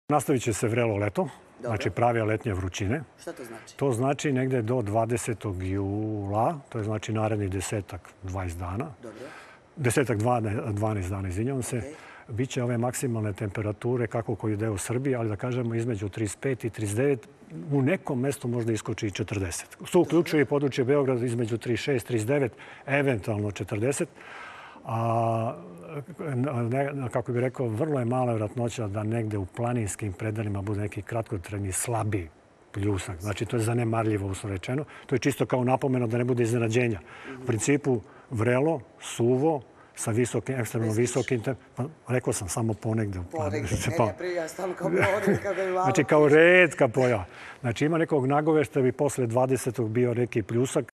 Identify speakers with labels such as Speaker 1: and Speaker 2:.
Speaker 1: Nastavit će se vrelo leto, znači prave letnje vrućine.
Speaker 2: Šta to znači?
Speaker 1: To znači negde do 20. jula, to je znači narednih 10-20 dana.
Speaker 2: Dobro.
Speaker 1: 12 dana, izvinjavam se. Biće ove maksimalne temperature kako koji deo Srbije, ali da kažemo između 35 i 39, u nekom mestu možda iskoči i 40. To uključuje i područje Beograda između 36, 39, eventualno 40. A kako bih rekao, vrlo je mala vjerojatnoća da negde u planinskim predelima bude neki kratkotrajni slabi pljusak. Znači, to je zanemarljivo, uslovno rečeno. To je čisto kao napomeno da ne bude iznenađenja. U principu, vrelo, suvo, sa visokim, ekstremno visokim... Rekao sam samo ponegde.
Speaker 2: Ja stalno kao ponegde, kada je malo...
Speaker 1: Znači, kao retka pojava. Znači, ima nekog nagovešta bi posle 20. bio neki pljusak,